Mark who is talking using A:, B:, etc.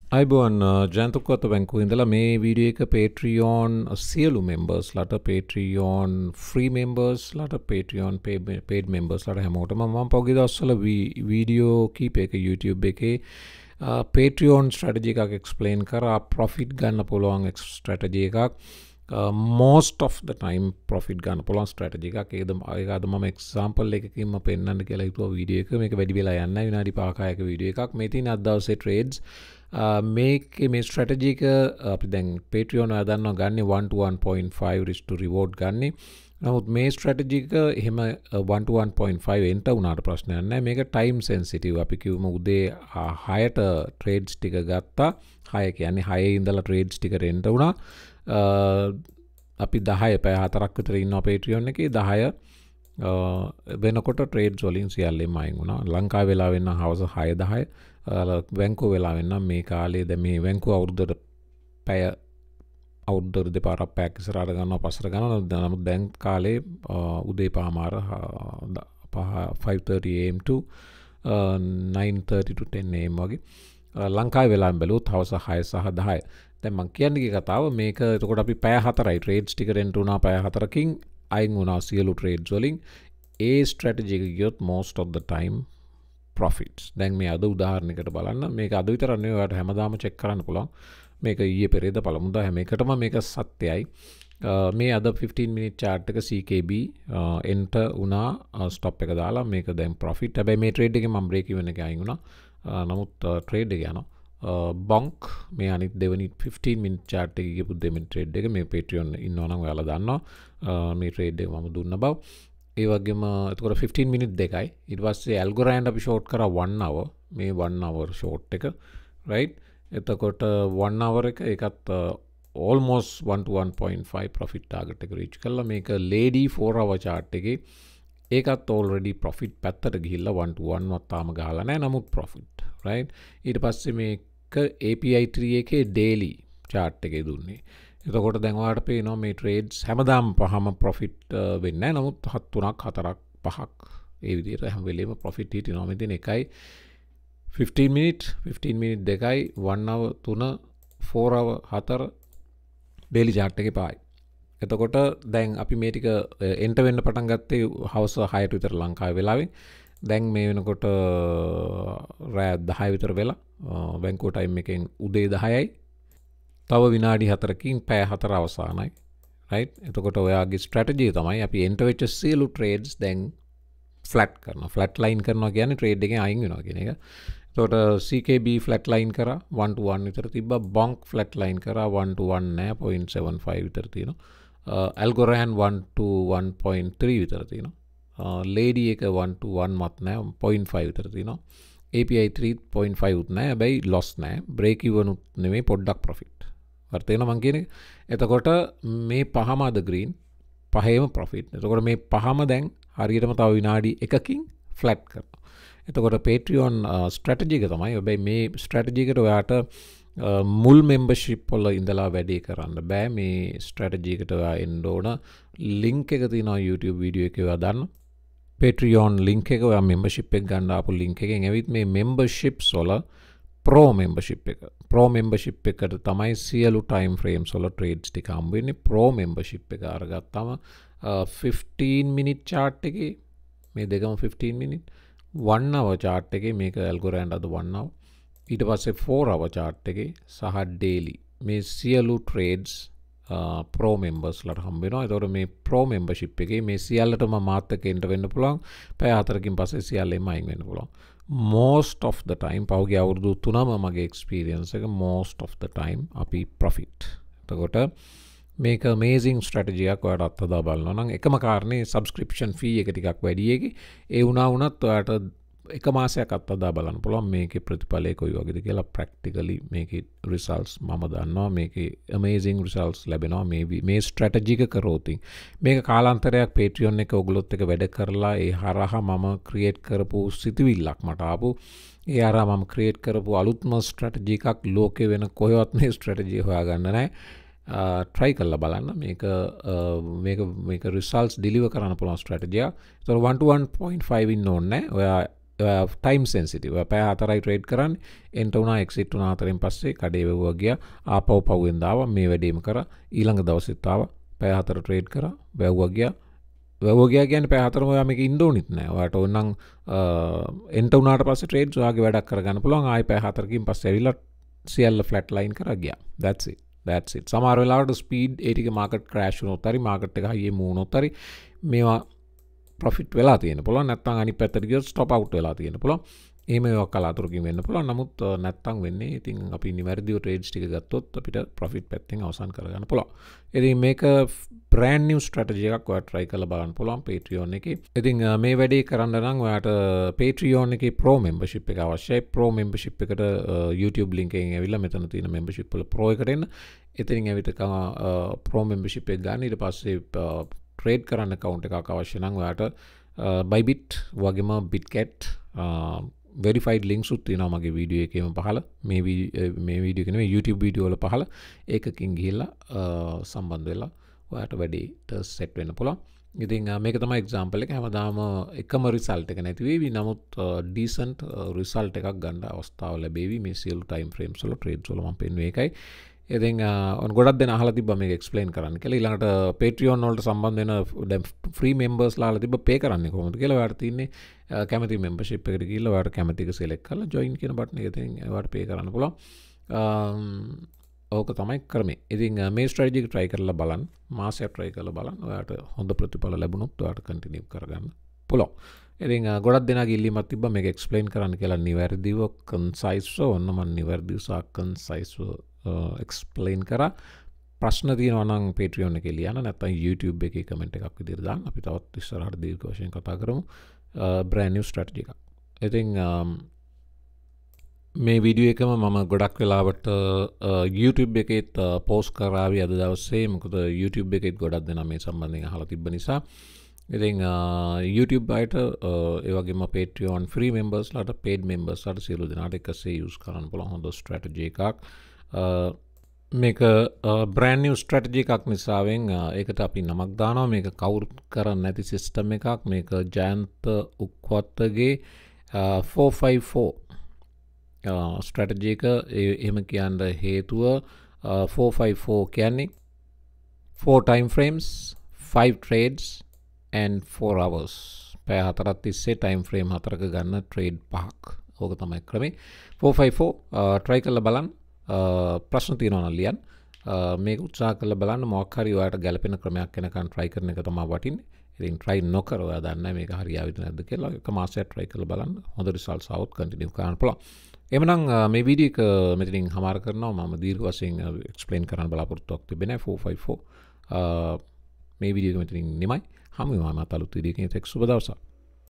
A: අයිබෝන් ජයන්ත උක්වත්ත බැංකුවේ ඉඳලා මේ වීඩියෝ එක Patreon සියලු members ලට Patreon free members ලට Patreon paid members ලට හැමෝටම මම පොගේ දවස්වල වීඩියෝ කීපයක YouTube එකේ Patreon strategy එකක් explain කරා profit ගන්න පුළුවන් strategy එකක් most of the time profit ගන්න පුළුවන් strategy එකක් ඒක අද මම example එකකින් මම පෙන්නන්න කියලා හිතුවා වීඩියෝ එක මේක වැඩි වෙලා යන්නේ නැහැ විනාඩි 5කයක වීඩියෝ එකක් මේ තියෙන අද දවසේ trades මේ strategy එක අපි දැන් Patreon වල දන්නවා ගන්නේ 1 to 1.5 risk to reward ගන්නේ. නමුත් මේ strategy එක එහෙම 1 to 1.5 එන්ට වුණාට ප්‍රශ්නයක් නැහැ. මේක time sensitive. අපි කිව්වම උදේ 6ට trades ටික ගත්තා. 6 කියන්නේ 6 ඉඳලා trades ටික එන්ට වුණා. අපි 10 පැය 4ක් විතර ඉන්නවා Patreon එකේ 10 වෙනකොට trades වලින් සියල්ලම අයින් වුණා. ලංකාවේ වෙලා වෙන්න හවස 6:10 වැංකෝ වෙලා වෙන්න මේ කාලේ දැන් මේ වැංකෝ අවුරුද්දට පැය අවුරුද්දට දෙපාරක් පැයක් ඉස්සරහට ගන්නවා පස්සට ගන්නවා නමුත් දැන් කාලේ උදේ පාමාර 5:30 am to 9:30 to 10 am වගේ ලංකාවේ වෙලාවෙන් බැලුවොත් හවස 6 සහ 10 දැන් මම කියන්නේ කතාව මේක එතකොට අපි පැය 4යි trades ටික රෙන්ට් වුණා පැය 4කින් අයින් වුණා සියලු trades වලින් ඒ strategy එක ගියොත් most of the time profits. දැන් මේ අද උදාහරණයකට බලන්න මේක අද විතර නෙවෙයි ඔයාලට හැමදාම check කරන්න පුළුවන්. මේක ඊයේ පෙරේද පළමුදා හැම එකටම මේක සත්‍යයි. මේ අද 15 minute chart එක CKB enter වුණා stop එක දාලා මේක දැන් profit. හැබැයි මේ trade එකේ මම break even එක අයින් වුණා. නමුත් trade එක යනවා. bonk මේ අනිත් දෙවෙනි 15 minute chart එකේ ගියපු දෙවෙනි trade එක මේ Patreon ඉන්නවා නම් ඔයාලා දන්නවා. මේ trade එක මම දුන්න බව. ඒ වගේම එතකොට 15 minute දෙකයි ඊට පස්සේ Algorand අපි short කරා 1 hour මේ 1 hour short එක right එතකොට 1 hour එක ඒකත් almost 1 to 1.5 profit target එක reach කළා මේක lady 4 hour chart එකේ ඒකත් already profit පැත්තට ගිහිල්ලා 1 to 1 වත් තාම ගහලා නැහැ නමුත් profit right ඊට පස්සේ මේක API 3 එකේ daily chart එකේ දුන්නේ එතකොට දැන් ඔයාලට පේනවා මේ trades හැමදාම පහම profit වෙන්නේ නැහැ. නමුත් 3ක් 4ක් 5ක් ඒ විදිහට හැම වෙලේම profit හිටිනවා. මෙතන එකයි 15 minute දෙකයි 1 hour 3 4 hour 4 daily chart එකේ පායි. එතකොට දැන් අපි මේ ටික enter වෙන්න පටන් ගත්තේ හවස 6ට විතර ලංකාවේ වෙලාවෙන්. දැන් මේ වෙනකොට රෑ 10 විතර වෙලා බැංකුව time එකෙන් උදේ 10යි තව විනාඩි 4කින් පැය 4 අවසానයි right එතකොට ඔයාගේ strategy තමයි අපි enter වෙච්ච සියලු trades දැන් flat කරනවා flat line කරනවා කියන්නේ trade එකෙන් අයින් වෙනවා කියන එක. එතකොට CKB flat line කරා 1 to 1 විතර තිබ්බා bonk flat line කරා 1 to 1 නෑ 0.75 විතර තියෙනවා. Algorand 1 to 1.3 විතර තියෙනවා. lady එක 1 to 1 මත් නෑ 0.5 විතර තියෙනවා. API 3.5 උත් නෑ හැබැයි loss නෑ break even උත් නෙමෙයි පොඩ්ඩක් profit වර්තේන මං කියන්නේ එතකොට මේ පහම අද green පහේම profit. එතකොට මේ පහම දැන් හරියටම තව විනාඩි 1කින් flat කරනවා. එතකොට Patreon strategy එක තමයි. හැබැයි මේ strategy එකට ඔයාට මුල් membership වල ඉඳලා වැඩේ කරන්න බෑ. මේ strategy එකට ඔයා එන්න ඕන link එක තියෙනවා YouTube video එකේ ඔයා දාන්න. Patreon link එක ඔයා membership එක ගන්න ආපු link එකෙන් ඇවිත් මේ memberships වල Pro membership එක. Pro membership එකට තමයි සියලු time frames වල trades ටික හම්බ වෙන්නේ. Pro membership එක අරගත්තාම 15 minute chart එකේ මේ දෙකම 15 minute 1 hour chart එකේ මේක Algorand අද 1 hour ඊට පස්සේ 4 hour chart එකේ සහ daily මේ සියලු trades Pro members ලට හම්බ වෙනවා. ඒතකොට මේ Pro membership එකේ මේ සියල්ලටම මාත් එක්ක එන්න වෙන්න පුළුවන්. පැය 4කින් පස්සේ සියල්ලෙම අයින් වෙන්න පුළුවන්. most of the time පහුගිය අවුරුදු 3ම මගේ experience එක most of the time අපි profit. එතකොට මේක amazing strategy එකක් ඔයාලට අත්දැක බලනවා නම් එකම කාරණේ subscription fee එක ටිකක් වැඩි එකේ ඒ වුණත් ඔයාලට එක මාසයක් අත්දැක බලන්න පුළුවන් මේකේ ප්‍රතිඵලය කොයි වගේද කියලා practically මේකේ results මම දන්නවා මේකේ amazing results ලැබෙනවා මේ strategy එක කරොත් මේක කාලාන්තරයක් Patreon එක ඔයගොල්ලොත් එක වැඩ කරලා ඒ හරහා මම create කරපු සිතුවිල්ලක් මට ආපු ඒ හරහා මම create කරපු අලුත්ම strategy එකක් ලෝකේ වෙන කොහෙවත් මේ strategy හොයාගන්න නැහැ. try කරලා බලන්න මේක results deliver කරන්න පුළුවන් strategy එක. ඒතකොට 1 to 1.5 ඉන්න ඕනේ නැහැ. ඔයා ටයිම් සෙන්සිටිව්. පැය 4යි ට්‍රේඩ් කරන්නේ. එන්ටර් වුණා එක්සිට් වුණා අතරින් පස්සේ කඩේ වැවුවා ගියා. ආපහු පහුවෙන්ද ආවා මේ වැඩේම කරා. ඊළඟ දවසෙත් ආවා. පැය 4 ට්‍රේඩ් කරා. වැවුවා ගියා. වැවුවා ගියා කියන්නේ පැය 4ම ඔයා මේක ඉන්න ඕනෙත් නෑ. ඔයාට ඕනනම් එන්ටර් වුණාට පස්සේ ට්‍රේඩ්ස් ඔයාගේ වැඩක් කරගන්න පුළුවන්. ආයෙ පැය 4කින් පස්සේ ඇවිල්ලා සියල්ල ෆ්ලැට් ලයින් කරා ගියා. that's it. සමහර වෙලාවට ස්පීඩ් ඒ ටික මාකට් ක්‍රෑෂ් වුණොත් හරි මාකට් එක හයියේ මූණොත් හරි මේවා ප්‍රොෆිට් වෙලා තියෙන පුළුවන්. නැත්නම් අනිත් පැත්තට ගියොත් ස්ටොප් අවුට් වෙලා තියෙන පුළුවන්. එහෙම ඒවා කලාතුරකින් වෙන්න පුළුවන්. නමුත් නැත්නම් වෙන්නේ ඉතින් අපි නිවැරදිව ට්‍රේඩ්ස් ටික ගත්තොත් අපිට ප්‍රොෆිට් පැත්තෙන් අවසන් කරගන්න පුළුවන්. ඉතින් මේක brand new strategy එකක් ඔයාලා try කරලා බලන්න පුළුවන් Patreon එකේ. ඉතින් මේ වැඩේ කරන්න නම් ඔයාට Patreon එකේ Pro membership එක අවශ්‍යයි. Pro membership එකට YouTube link එකෙන් ඇවිල්ලා මෙතන තියෙන membership වල Pro එකට එන්න. එතනින් ඇවිත් Pro membership එක ගන්න. ඊට පස්සේ ට්‍රේඩ් කරන්න account එකක් අවශ්‍ය නම් ඔයාට ByBit වගේම Bitget verified links උත් තියෙනවා මගේ වීඩියෝ එකේම පහළ. මේ වීඩියෝ එක නෙමෙයි YouTube වීඩියෝ වල පහළ. ඒකකින් ගිහිල්ලා සම්බන්ධ වෙලා ඔයාට වැඩේට සෙට් වෙන්න පුළුවන්. ඉතින් මේක තමයි example එක. හැමදාම එකම result එක නැති වෙවි. නමුත් decent result එකක් ගන්න අවස්ථාව ලැබෙවි. මේ සියලු time frames වල trades වල මම පෙන්වුවේ ඒකයි. ඉතින් ගොඩක් දෙනා අහලා තිබ්බා මේක explain කරන්න කියලා. ඊළඟට Patreon වලට සම්බන්ධ වෙන දැන් free members ලා අහලා තිබ්බා pay කරන්නේ කොහොමද කියලා. ඔයාලට තියෙන්නේ කැමති membership එකට ගිහිල්ලා ඔයාලට කැමති එක select කරලා join කියන button එක තියෙන ඔයාලට pay කරන්න පුළුවන්. ඕක තමයි ක්‍රමය. ඉතින් මේ strategy එක try කරලා බලන්න. මාසයක් try කරලා බලන්න. ඔයාලට හොඳ ප්‍රතිඵල ලැබුණොත් ඔයාලට continue කරගන්න පුළුවන්. ඉතින් ගොඩක් දෙනාගේ ඉල්ලීමක් තිබ්බා මේක explain කරන්න කියලා නිවැරදිව concise ඔන්න මම නිවැරදිව සහ concise explain කරා. ප්‍රශ්න තියෙනවා නම් Patreon එකේ ලියන්න නැත්නම් YouTube එකේ comment එකක් විදිහට දාන්න. අපි තවත් ඉස්සරහට දීර්ඝ වශයෙන් කතා කරමු. brand new strategy එකක්. ඉතින් මේ වීඩියෝ එකම මම ගොඩක් වෙලාවට YouTube එකේත් post කරාවි අද දවසේ. මොකද YouTube එකේත් ගොඩක් දෙනා මේ සම්බන්ධයෙන් අහලා තිබ්බ නිසා. ඉතින් YouTube අයට ඒ වගේම Patreon free members ලාට paid members ලාට සියලු දෙනාට එකසේ use කරන්න පුළුවන් හොඳ strategy එකක්. මේක brand new strategy එකක් නිසාවෙන් ඒකට අපි නමක් දානවා. මේක කවුරුත් කරන්නේ නැති system එකක්. මේක Jayanth Ukwaththaගේ 454 strategy එක. එහෙම කියන්න හේතුව 454 කියන්නේ 4 time frames 5 trades and 4 hours. පැය 4ක් තිස්සේ time frame 4ක ගන්න trade 5ක්. ඕක තමයි ක්‍රමේ. 454 try කරලා බලන්න. ප්‍රශ්න තියෙනවා නම් ලියන්න. මේක උත්සාහ කරලා බලන්න මොකක් හරි ඔයාලට ගැලපෙන ක්‍රමයක් වෙනකන් try කරන එක තමයි වටින්නේ. ඉතින් try නොකර ඔයා දන්නේ මේක හරියාවිද නැද්ද කියලා එක මාසයක් try කරලා බලන්න. හොඳ results આવොත් continue කරන්න පුළුවන්. එහෙනම් මේ වීඩියෝ එක මෙතනින් හමාර කරනවා. මම දීර්ඝ වශයෙන් explain කරන්න බලාපොරොත්තුවක් තිබෙන්නේ 454 මේ වීඩියෝ එක මෙතනින් නිමයි. හමු වෙනවා මත අලුත් වීඩියෝ එකකින්. සුබ දවසක්.